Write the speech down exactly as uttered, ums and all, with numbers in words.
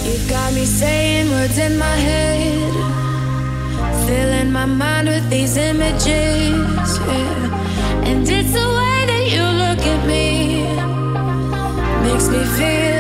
You got me saying words in my head, filling my mind with these images, yeah. And it's the way that you look at me, makes me feel